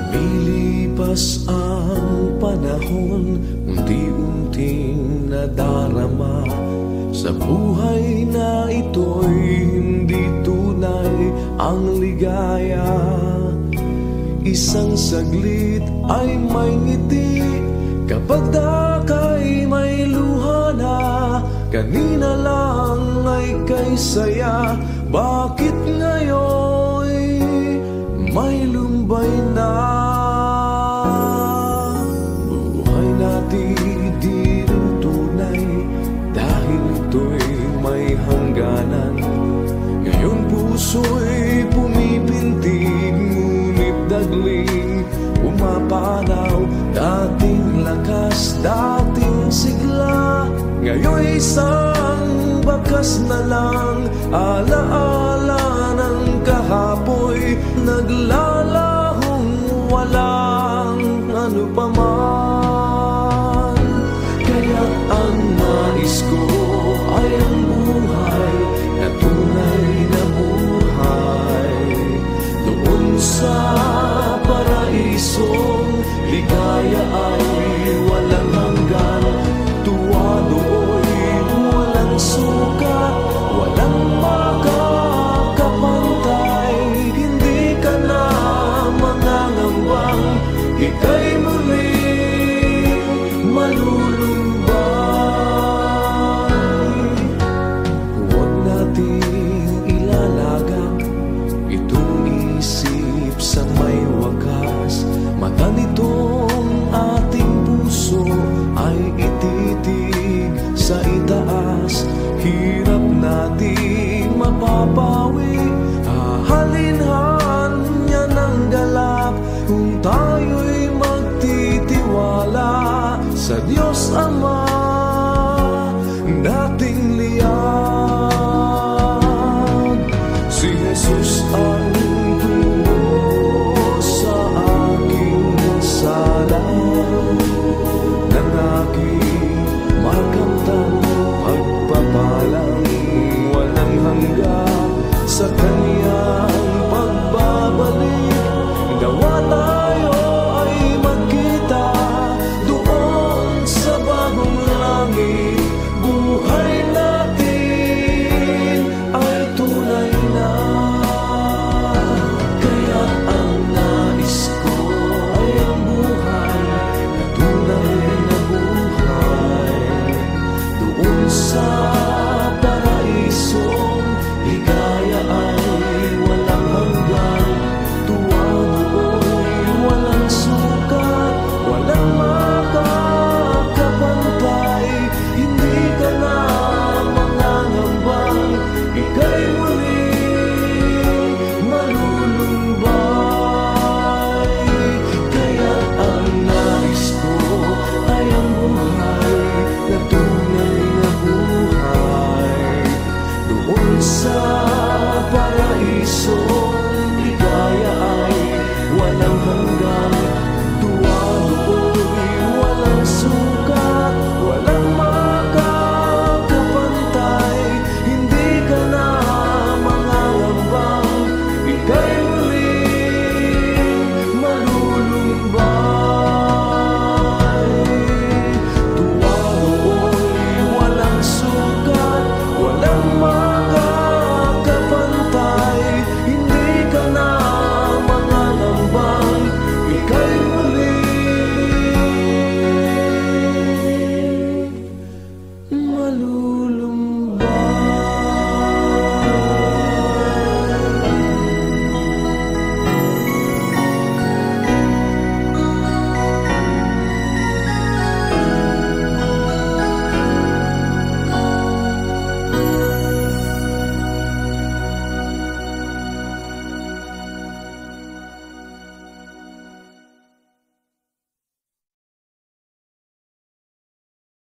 Lumilipas ang panahon, unti-unting nadarama sa buhay na ito'y hindi tunay ang ligaya. Isang saglit ay may ngiti, kapag dakay may luha na. Kanina lang ay kay saya, bakit ngayon may lumbay na? Buhay natin di rin tunay, dahil ito'y may hangganan. Ngayon puso'y pumipintig, ngunit dagling pumapanaw. Dating lakas, dating sigla, ngayon isang bakas na lang. Alaala ng kahapoy, naglalahong walang ano pa man. Kaya ang nais ko ay ang buhay na tunay na buhay, doon sa paraisong ligaya ay walang hanggan. Tuwa do'y walang sukat, walang makakapantay. Hindi ka na mangangambang ika'y muling malulumbay. Huwag nating ilalagak itong isip sa may wakas. Mata nitong ating puso ay ititig sa itaas. Hirap nating mapapawi, hahalinhan niya ng galak, kung tayo'y magtitiwala sa Diyos Ama.